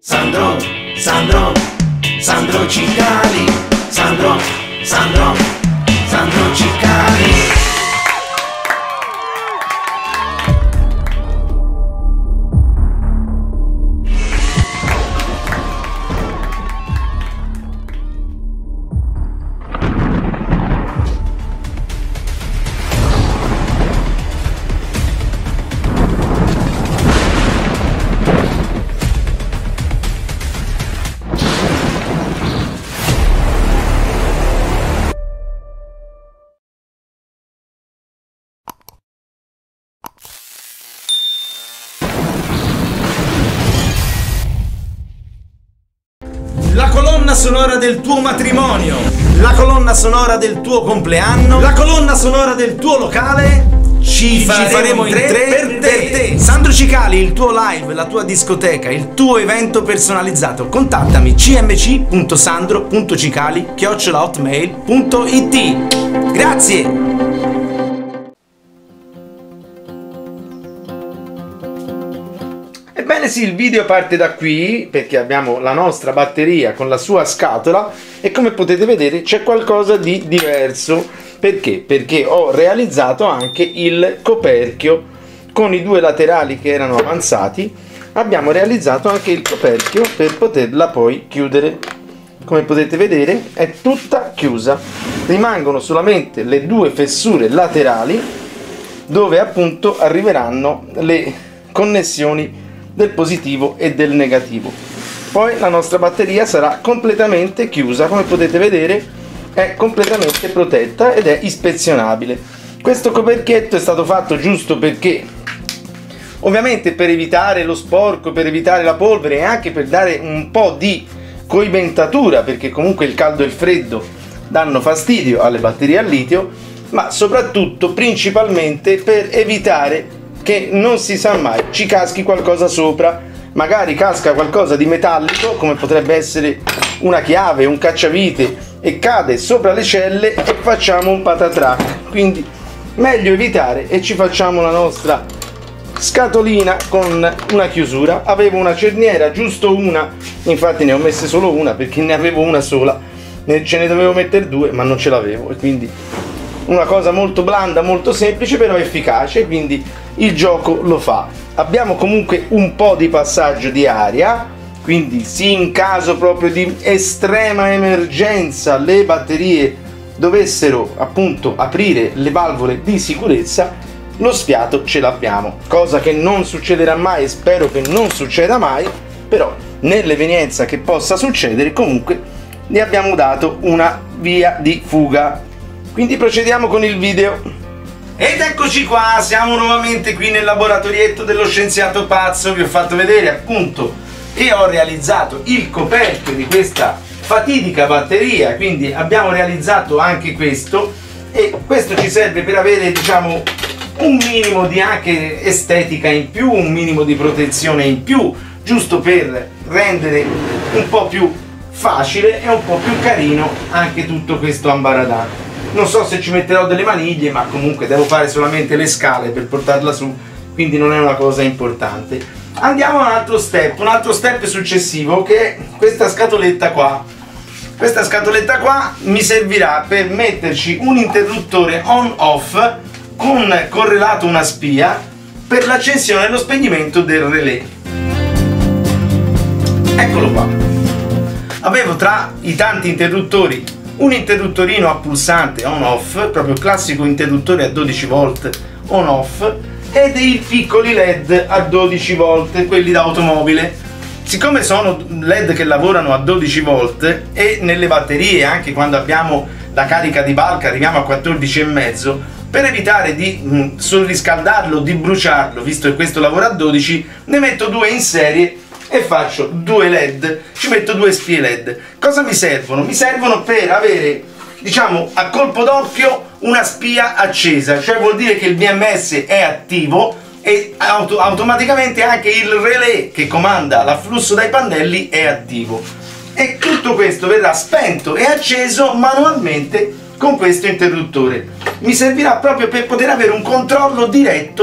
Sandro Cicali, Sandro Cicali. La colonna sonora del tuo matrimonio, la colonna sonora del tuo compleanno, la colonna sonora del tuo locale, ci faremo in tre per te. Sandro Cicali, il tuo live, la tua discoteca, il tuo evento personalizzato. Contattami cmc.sandro.cicali@hotmail.it. Grazie! Ebbene sì, il video parte da qui perché abbiamo la nostra batteria con la sua scatola e come potete vedere c'è qualcosa di diverso. Perché? Perché ho realizzato anche il coperchio con i due laterali che erano avanzati. Abbiamo realizzato anche il coperchio per poterla poi chiudere. Come potete vedere è tutta chiusa. Rimangono solamente le due fessure laterali dove appunto arriveranno le connessioni del positivo e del negativo. Poi la nostra batteria sarà completamente chiusa, come potete vedere è completamente protetta ed è ispezionabile. Questo coperchietto è stato fatto giusto perché ovviamente per evitare lo sporco, per evitare la polvere e anche per dare un po' di coibentatura, perché comunque il caldo e il freddo danno fastidio alle batterie al litio, ma soprattutto principalmente per evitare che non si sa mai ci caschi qualcosa sopra. Magari casca qualcosa di metallico come potrebbe essere una chiave, un cacciavite e cade sopra le celle e facciamo un patatrac. Quindi meglio evitare e ci facciamo la nostra scatolina con una chiusura. Avevo una cerniera, giusto una, infatti ne ho messe solo una perché ne avevo una sola, ce ne dovevo mettere due ma non ce l'avevo, e quindi una cosa molto blanda, molto semplice però efficace, quindi il gioco lo fa. Abbiamo comunque un po' di passaggio di aria, quindi se in caso proprio di estrema emergenza le batterie dovessero appunto aprire le valvole di sicurezza, lo sfiato ce l'abbiamo, cosa che non succederà mai e spero che non succeda mai, però nell'evenienza che possa succedere comunque ne abbiamo dato una via di fuga. Quindi procediamo con il video. Ed eccoci qua, siamo nuovamente qui nel laboratorietto dello scienziato pazzo. Vi ho fatto vedere appunto che ho realizzato il coperchio di questa fatidica batteria, quindi abbiamo realizzato anche questo, e questo ci serve per avere, diciamo, un minimo di anche estetica in più, un minimo di protezione in più, giusto per rendere un po' più facile e un po' più carino anche tutto questo ambaradan. Non so se ci metterò delle maniglie, ma comunque devo fare solamente le scale per portarla su, quindi non è una cosa importante. Andiamo a un altro step successivo, che è questa scatoletta qua. Questa scatoletta qua mi servirà per metterci un interruttore on-off con correlato una spia per l'accensione e lo spegnimento del relè. Eccolo qua. Avevo tra i tanti interruttori un interruttorino a pulsante on-off, proprio classico interruttore a 12 volt on-off, e dei piccoli LED a 12 volt, quelli da automobile. Siccome sono LED che lavorano a 12 volt e nelle batterie anche quando abbiamo la carica di balca arriviamo a 14,5, per evitare di surriscaldarlo, di bruciarlo, visto che questo lavora a 12, ne metto due in serie e faccio due LED, ci metto due spie LED. Cosa mi servono? Mi servono per avere, diciamo, a colpo d'occhio una spia accesa, cioè vuol dire che il BMS è attivo e automaticamente anche il relè che comanda l'afflusso dai pannelli è attivo, e tutto questo verrà spento e acceso manualmente con questo interruttore. Mi servirà proprio per poter avere un controllo diretto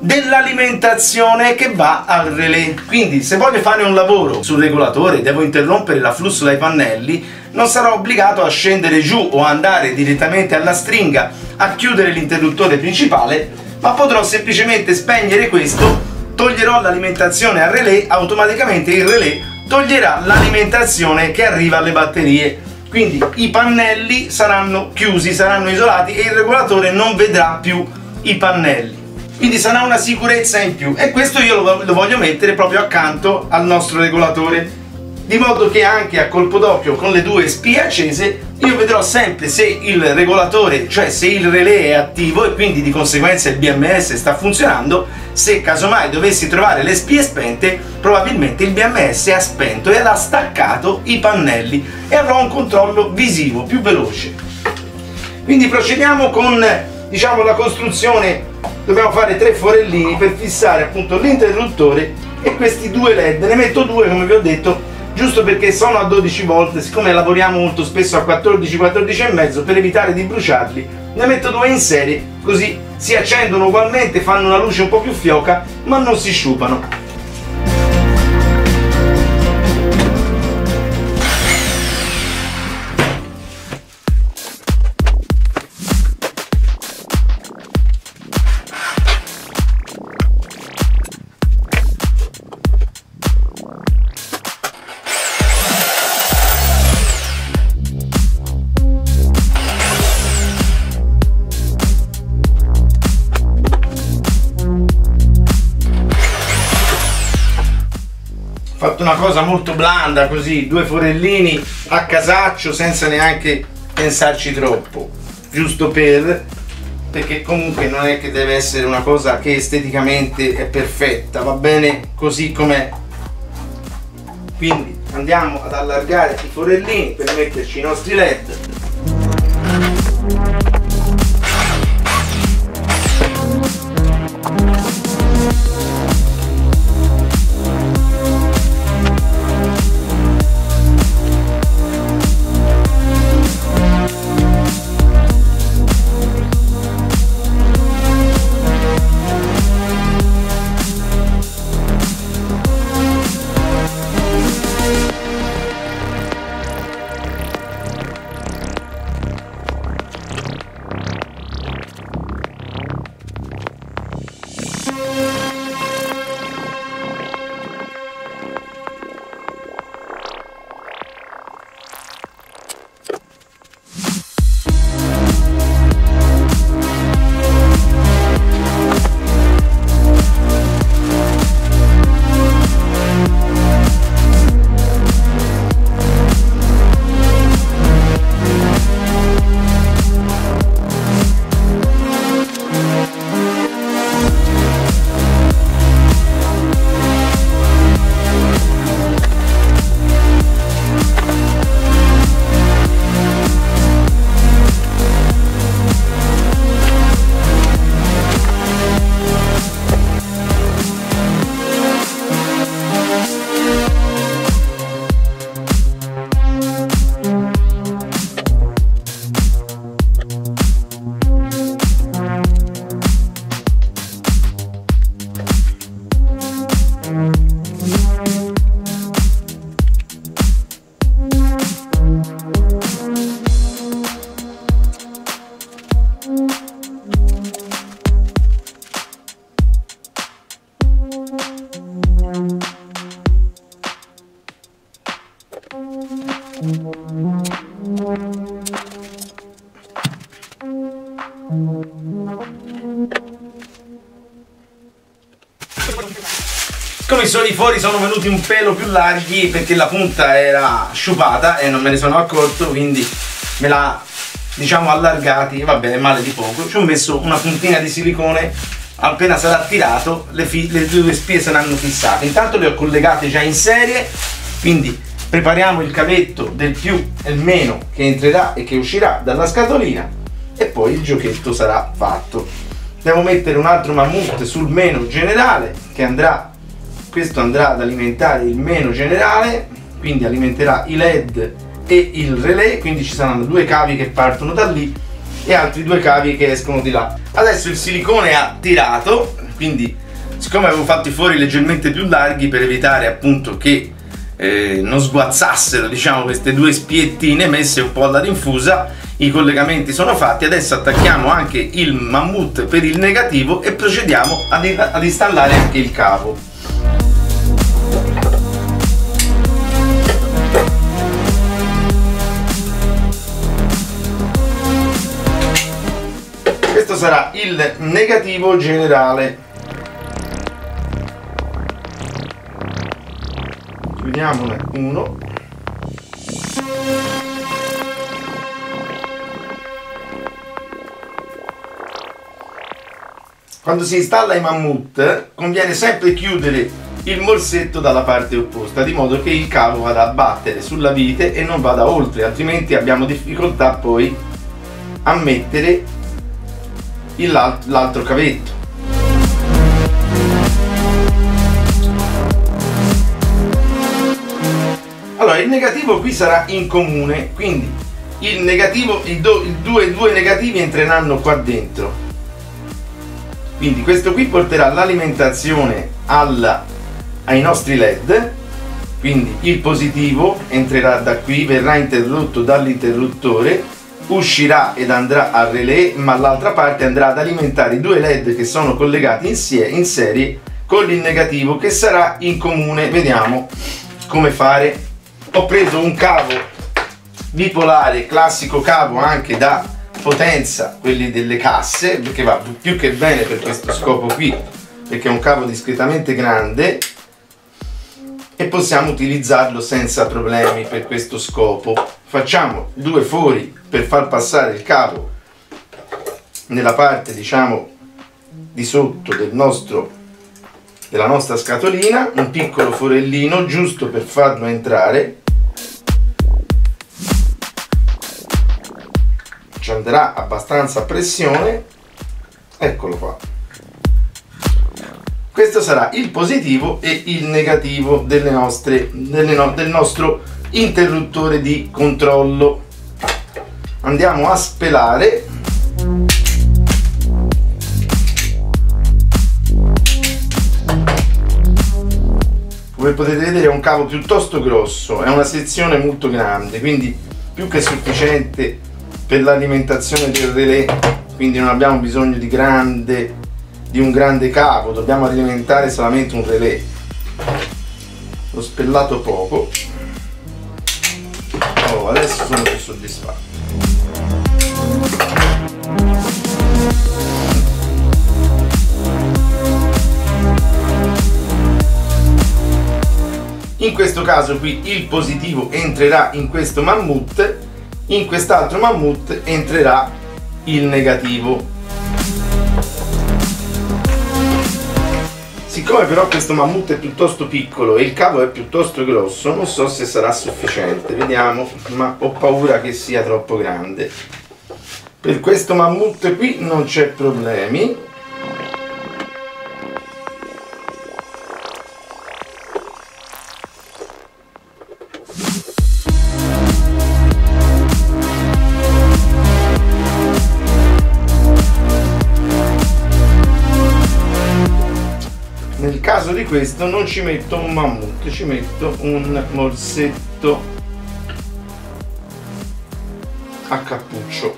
dell'alimentazione che va al relè. Quindi se voglio fare un lavoro sul regolatore, devo interrompere l'afflusso dai pannelli, non sarò obbligato a scendere giù o andare direttamente alla stringa a chiudere l'interruttore principale, ma potrò semplicemente spegnere questo, toglierò l'alimentazione al relè, automaticamente il relè toglierà l'alimentazione che arriva alle batterie. Quindi i pannelli saranno chiusi, saranno isolati e il regolatore non vedrà più i pannelli. Quindi sarà una sicurezza in più, e questo io lo voglio mettere proprio accanto al nostro regolatore, di modo che anche a colpo d'occhio con le due spie accese io vedrò sempre se il regolatore, cioè se il relè è attivo e quindi di conseguenza il BMS sta funzionando. Se casomai dovessi trovare le spie spente, probabilmente il BMS ha spento e ha staccato i pannelli e avrò un controllo visivo più veloce. Quindi procediamo con, diciamo, la costruzione. Dobbiamo fare 3 forellini per fissare appunto l'interruttore e questi 2 LED. Ne metto 2, come vi ho detto, giusto perché sono a 12 volt, siccome lavoriamo molto spesso a 14, 14 e mezzo, per evitare di bruciarli, ne metto 2 in serie, così si accendono ugualmente, fanno una luce un po' più fioca, ma non si sciupano. Fatto una cosa molto blanda, così 2 forellini a casaccio senza neanche pensarci troppo, giusto perché comunque non è che deve essere una cosa che esteticamente è perfetta, va bene così com'è. Quindi andiamo ad allargare i forellini per metterci i nostri LED. Come i solifori sono venuti un pelo più larghi perché la punta era sciupata e non me ne sono accorto, quindi me l'ha, diciamo, allargati. Vabbè, male di poco. Ci ho messo una puntina di silicone, appena sarà tirato le due spie saranno fissate. Intanto le ho collegate già in serie, quindi prepariamo il cavetto del più e il meno che entrerà e che uscirà dalla scatolina e poi il giochetto sarà fatto. Devo mettere un altro mammut sul meno generale che andrà, questo andrà ad alimentare il meno generale, quindi alimenterà i LED e il relè, quindi ci saranno 2 cavi che partono da lì e altri 2 cavi che escono di là. Adesso il silicone ha tirato, quindi siccome avevo fatto i fori leggermente più larghi per evitare appunto che non sguazzassero, diciamo, queste due spiettine messe un po' alla rinfusa, i collegamenti sono fatti. Adesso attacchiamo anche il mammut per il negativo e procediamo ad installare anche il cavo. Questo sarà il negativo generale. Chiudiamone uno. Quando si installa i mammut conviene sempre chiudere il morsetto dalla parte opposta, di modo che il cavo vada a battere sulla vite e non vada oltre, altrimenti abbiamo difficoltà poi a mettere l'altro cavetto. Allora, il negativo qui sarà in comune, quindi il negativo, i due negativi entreranno qua dentro. Quindi questo qui porterà l'alimentazione ai nostri LED, quindi il positivo entrerà da qui, verrà interrotto dall'interruttore, uscirà ed andrà al relè, ma l'altra parte andrà ad alimentare i due LED che sono collegati in serie con il negativo, che sarà in comune. Vediamo come fare. Ho preso un cavo bipolare, classico cavo anche da potenza, quelli delle casse, perché va più che bene per questo scopo qui, perché è un cavo discretamente grande e possiamo utilizzarlo senza problemi per questo scopo. Facciamo due fori per far passare il cavo nella parte, diciamo, di sotto della nostra scatolina, un piccolo forellino giusto per farlo entrare. Ci andrà abbastanza a pressione, eccolo qua. Questo sarà il positivo e il negativo del nostro interruttore di controllo. Andiamo a spelare. Come potete vedere è un cavo piuttosto grosso, è una sezione molto grande, quindi più che sufficiente per l'alimentazione del relè, quindi non abbiamo bisogno di un grande cavo, dobbiamo alimentare solamente un relè. L'ho spellato poco. Oh, adesso sono più soddisfatto. In questo caso qui il positivo entrerà in questo mammut, in quest'altro mammut entrerà il negativo. Siccome però questo mammut è piuttosto piccolo e il cavo è piuttosto grosso, non so se sarà sufficiente, vediamo, ma ho paura che sia troppo grande. Per questo mammut qui non c'è problemi. Nel caso di questo non ci metto un mammut, ci metto un morsetto a cappuccio,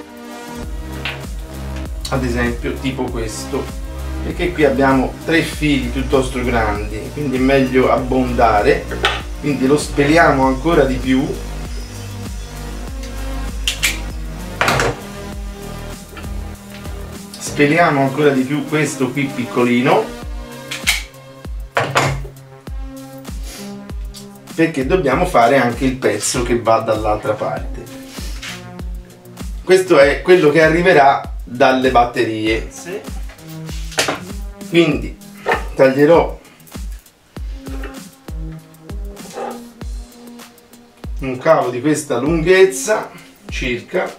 ad esempio tipo questo, perché qui abbiamo 3 fili piuttosto grandi, quindi è meglio abbondare, quindi lo speliamo ancora di più. Speliamo ancora di più questo qui piccolino, perché dobbiamo fare anche il pezzo che va dall'altra parte. Questo è quello che arriverà dalle batterie. Quindi taglierò un cavo di questa lunghezza circa,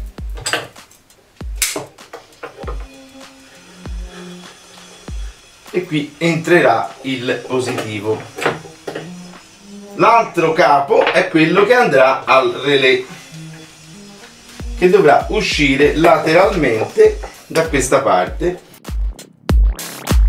e qui entrerà il positivo. L'altro capo è quello che andrà al relè, che dovrà uscire lateralmente da questa parte.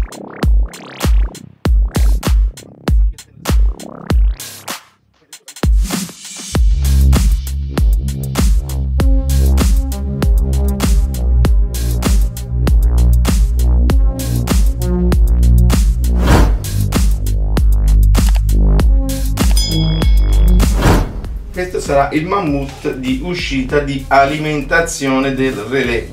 questo sarà il mammut di uscita di alimentazione del relè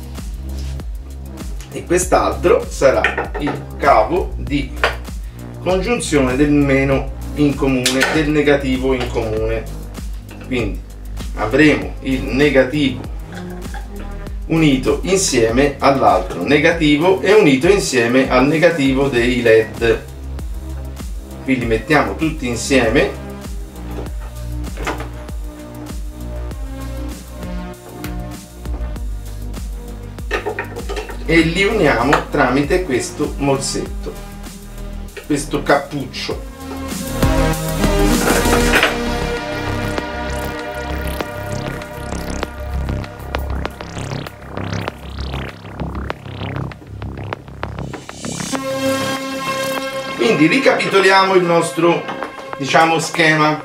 e quest'altro sarà il cavo di congiunzione del meno in comune, del negativo in comune. Quindi avremo il negativo unito insieme all'altro negativo e unito insieme al negativo dei LED. Quindi mettiamo tutti insieme e li uniamo tramite questo morsetto, questo cappuccio. Quindi ricapitoliamo il nostro, diciamo, schema.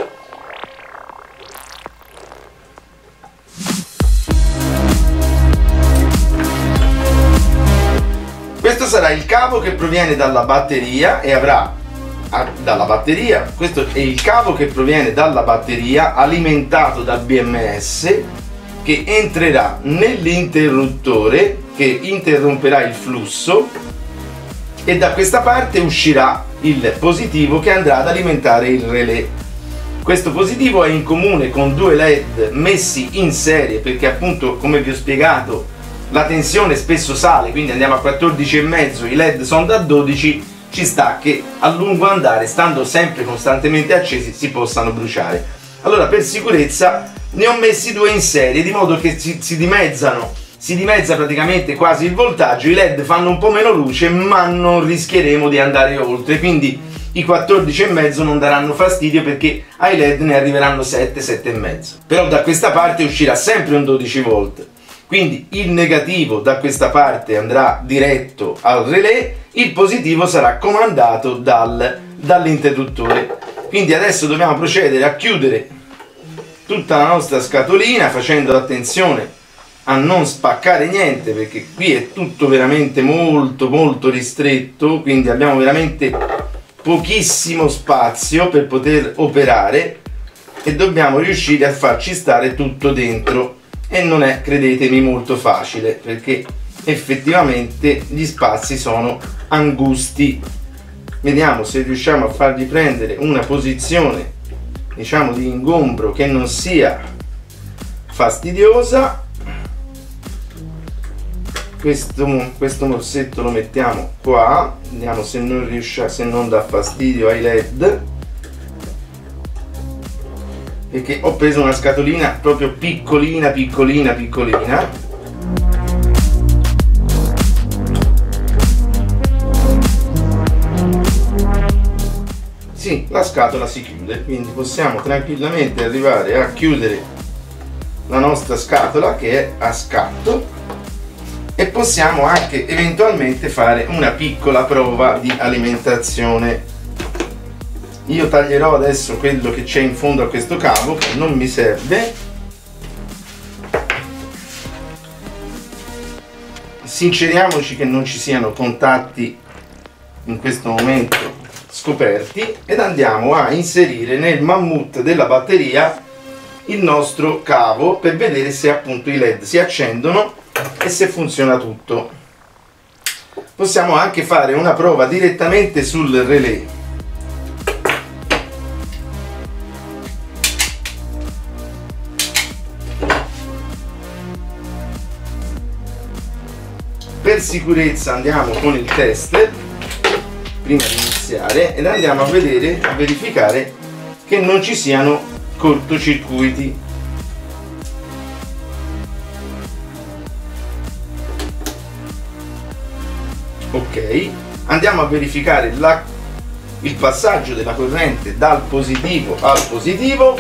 Questo sarà il cavo che proviene dalla batteria e avrà questo è il cavo che proviene dalla batteria alimentato dal BMS che entrerà nell'interruttore che interromperà il flusso e da questa parte uscirà il positivo che andrà ad alimentare il relè. Questo positivo è in comune con due LED messi in serie perché appunto, come vi ho spiegato, la tensione spesso sale, quindi andiamo a 14,5, i LED sono da 12, ci sta che a lungo andare, stando sempre costantemente accesi, si possano bruciare. Allora per sicurezza ne ho messi due in serie, di modo che si dimezza praticamente quasi il voltaggio, i LED fanno un po' meno luce ma non rischieremo di andare oltre, quindi i 14,5 non daranno fastidio perché ai LED ne arriveranno 7, 7,5. Però da questa parte uscirà sempre un 12 volt. Quindi il negativo da questa parte andrà diretto al relè, il positivo sarà comandato dall'interruttore. Quindi adesso dobbiamo procedere a chiudere tutta la nostra scatolina facendo attenzione a non spaccare niente perché qui è tutto veramente molto molto ristretto, quindi abbiamo veramente pochissimo spazio per poter operare e dobbiamo riuscire a farci stare tutto dentro. E non è, credetemi, molto facile perché effettivamente gli spazi sono angusti. Vediamo se riusciamo a fargli prendere una posizione, diciamo, di ingombro che non sia fastidiosa. Questo morsetto lo mettiamo qua, vediamo se non riusciamo, se non dà fastidio ai LED, perché ho preso una scatolina proprio piccolina piccolina piccolina. Sì, la scatola si chiude, quindi possiamo tranquillamente arrivare a chiudere la nostra scatola che è a scatto e possiamo anche eventualmente fare una piccola prova di alimentazione. Io taglierò adesso quello che c'è in fondo a questo cavo che non mi serve. Sinceriamoci che non ci siano contatti in questo momento scoperti ed andiamo a inserire nel mammut della batteria il nostro cavo per vedere se appunto i LED si accendono e se funziona tutto. Possiamo anche fare una prova direttamente sul relè. Per sicurezza andiamo con il tester prima di iniziare ed andiamo a vedere, a verificare che non ci siano cortocircuiti. Ok, andiamo a verificare il passaggio della corrente dal positivo al positivo.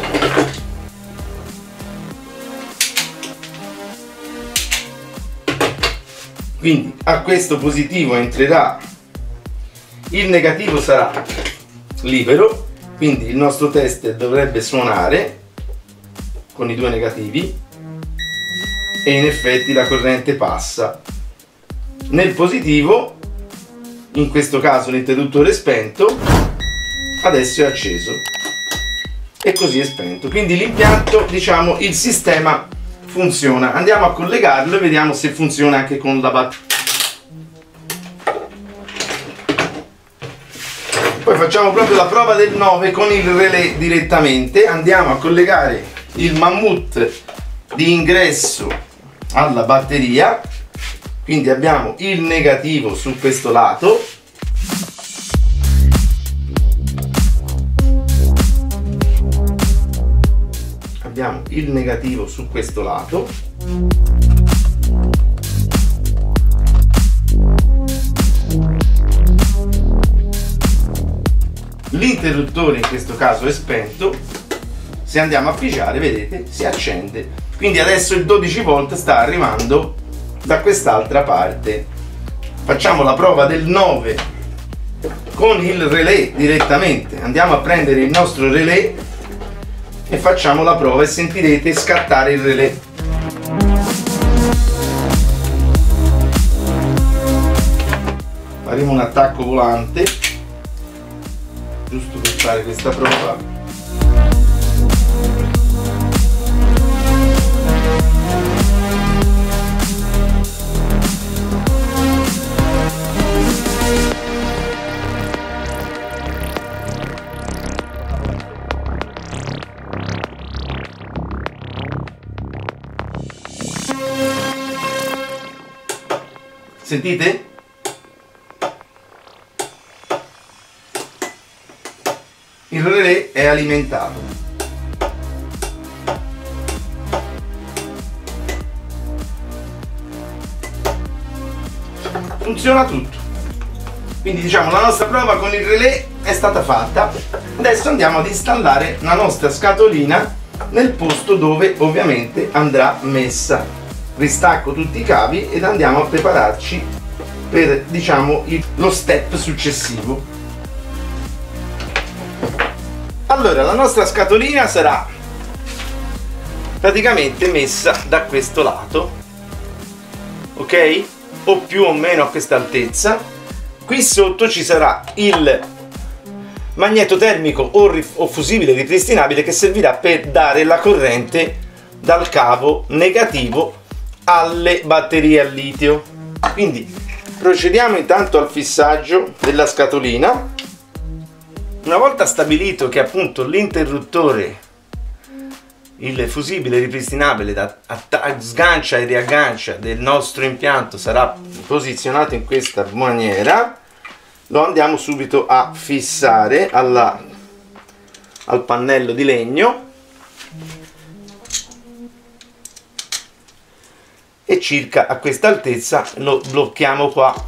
Quindi a questo positivo entrerà, il negativo sarà libero, quindi il nostro tester dovrebbe suonare con i due negativi e in effetti la corrente passa. Nel positivo, in questo caso l'interruttore è spento, adesso è acceso. e così è spento. Quindi l'impianto, diciamo, il sistema funziona. Andiamo a collegarlo e vediamo se funziona anche con la batteria. Poi facciamo proprio la prova del 9 con il relè direttamente. Andiamo a collegare il mammut di ingresso alla batteria. Quindi abbiamo il negativo su questo lato. Abbiamo il negativo su questo lato. L'interruttore in questo caso è spento. Se andiamo a pigiare, vedete, si accende. Quindi adesso il 12 volt sta arrivando da quest'altra parte. Facciamo la prova del 9 con il relè direttamente. Andiamo a prendere il nostro relè e facciamo la prova e sentirete scattare il relè. Faremo un attacco volante giusto per fare questa prova. Sentite? Il relè è alimentato. Funziona tutto. Quindi diciamo la nostra prova con il relè è stata fatta. Adesso andiamo ad installare la nostra scatolina nel posto dove ovviamente andrà messa. Ristacco tutti i cavi ed andiamo a prepararci per, diciamo, lo step successivo. Allora, la nostra scatolina sarà praticamente messa da questo lato, ok? O più o meno a questa altezza. Qui sotto ci sarà il magneto termico o fusibile ripristinabile che servirà per dare la corrente dal cavo negativo alle batterie al litio. Quindi procediamo intanto al fissaggio della scatolina. Una volta stabilito che appunto l'interruttore, il fusibile ripristinabile da sgancia e riaggancia del nostro impianto sarà posizionato in questa maniera, lo andiamo subito a fissare al pannello di legno e circa a questa altezza lo blocchiamo qua.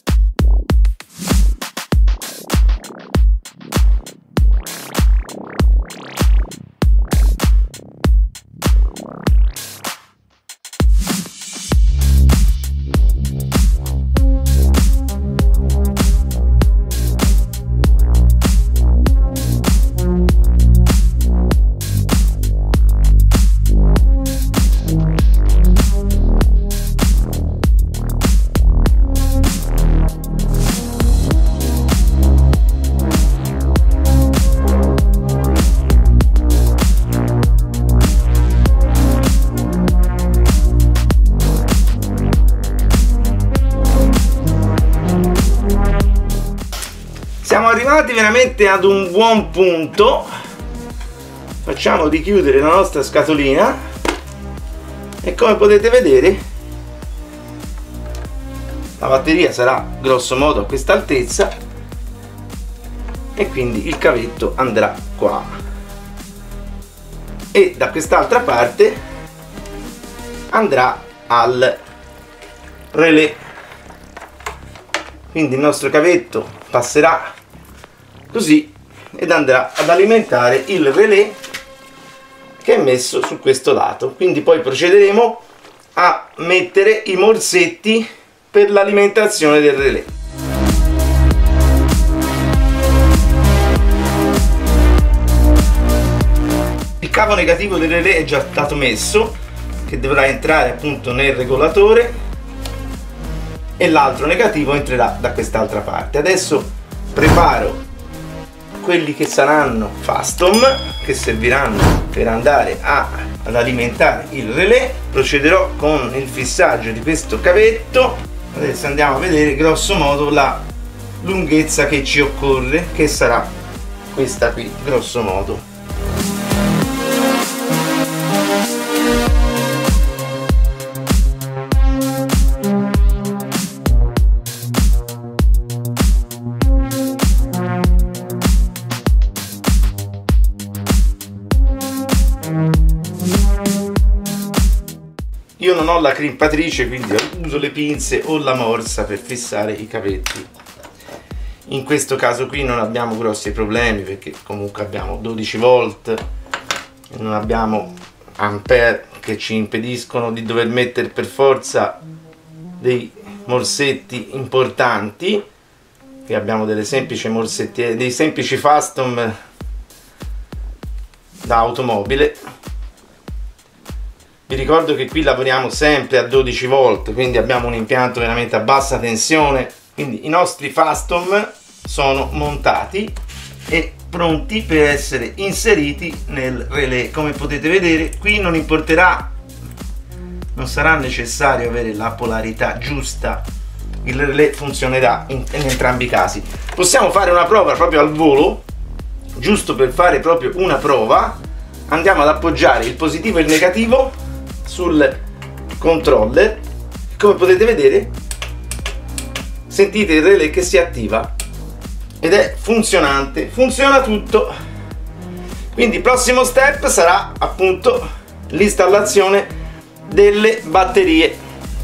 Siamo arrivati veramente ad un buon punto. Facciamo richiudere la nostra scatolina e come potete vedere la batteria sarà grosso modo a questa altezza e quindi il cavetto andrà qua e da quest'altra parte andrà al relè. Quindi il nostro cavetto passerà così ed andrà ad alimentare il relè che è messo su questo lato. Quindi poi procederemo a mettere i morsetti per l'alimentazione del relè. Il cavo negativo del relè è già stato messo, che dovrà entrare appunto nel regolatore, e l'altro negativo entrerà da quest'altra parte. Adesso preparo quelli che saranno Fastom, che serviranno per andare ad alimentare il relè. Procederò con il fissaggio di questo cavetto. Adesso andiamo a vedere grosso modo la lunghezza che ci occorre, che sarà questa qui grosso modo. Io non ho la crimpatrice, quindi uso le pinze o la morsa per fissare i cavetti. In questo caso qui non abbiamo grossi problemi, perché comunque abbiamo 12 volt e non abbiamo ampere che ci impediscono di dover mettere per forza dei morsetti importanti. Qui abbiamo delle semplici morsettiere, dei semplici Fastom da automobile. Vi ricordo che qui lavoriamo sempre a 12 volt, quindi abbiamo un impianto veramente a bassa tensione. Quindi i nostri Fastom sono montati e pronti per essere inseriti nel relè. Come potete vedere, qui non importerà, non sarà necessario avere la polarità giusta, il relè funzionerà in entrambi i casi. Possiamo fare una prova proprio al volo, giusto per fare proprio una prova. Andiamo ad appoggiare il positivo e il negativo sul controller. Come potete vedere, sentite il relè che si attiva ed è funzionante, funziona tutto. Quindi il prossimo step sarà appunto l'installazione delle batterie.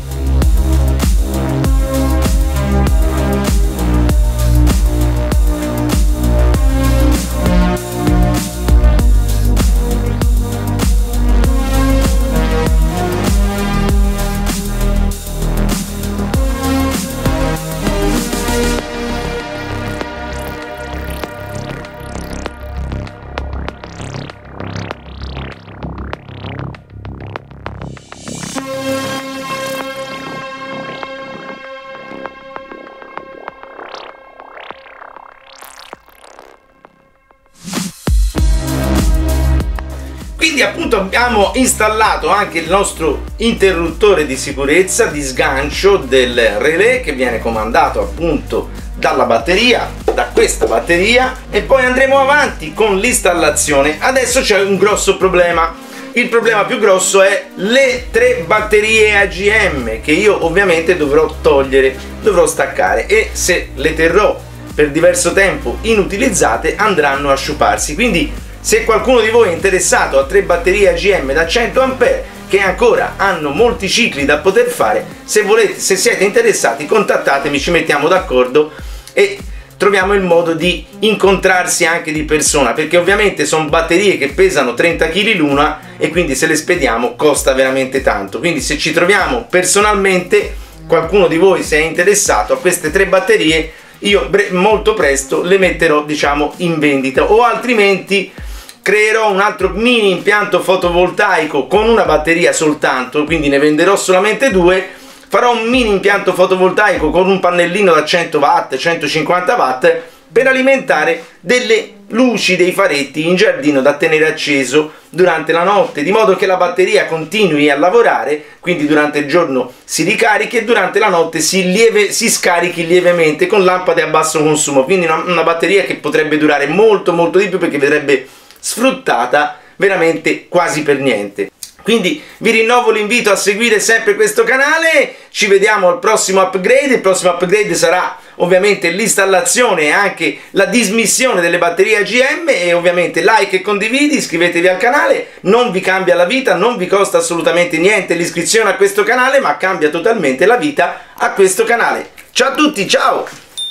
Quindi appunto abbiamo installato anche il nostro interruttore di sicurezza di sgancio del relè, che viene comandato appunto dalla batteria, da questa batteria, e poi andremo avanti con l'installazione. Adesso c'è un grosso problema. Il problema più grosso è le 3 batterie AGM, che io ovviamente dovrò togliere, dovrò staccare, e se le terrò per diverso tempo inutilizzate andranno a sciuparsi. Quindi se qualcuno di voi è interessato a 3 batterie AGM da 100 A che ancora hanno molti cicli da poter fare, se volete, se siete interessati, contattatemi, ci mettiamo d'accordo e troviamo il modo di incontrarsi anche di persona, perché ovviamente sono batterie che pesano 30 kg l'una e quindi se le spediamo costa veramente tanto. Quindi se ci troviamo personalmente, qualcuno di voi se è interessato a queste 3 batterie, io molto presto le metterò, diciamo, in vendita, o altrimenti creerò un altro mini impianto fotovoltaico con una batteria soltanto, quindi ne venderò solamente 2. Farò un mini impianto fotovoltaico con un pannellino da 100 watt, 150 watt per alimentare delle luci, dei faretti in giardino da tenere acceso durante la notte, di modo che la batteria continui a lavorare, quindi durante il giorno si ricarichi e durante la notte si scarichi lievemente con lampade a basso consumo. Quindi una batteria che potrebbe durare molto di più, perché verrebbe sfruttata veramente quasi per niente. Quindi vi rinnovo l'invito a seguire sempre questo canale, ci vediamo al prossimo upgrade. Il prossimo upgrade sarà ovviamente l'installazione e anche la dismissione delle batterie AGM, e ovviamente like e condividi, iscrivetevi al canale, non vi cambia la vita, non vi costa assolutamente niente l'iscrizione a questo canale, ma cambia totalmente la vita a questo canale. Ciao a tutti, ciao!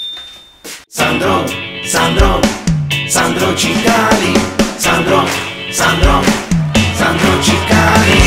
Sandro Cicali, Sandro Cicali.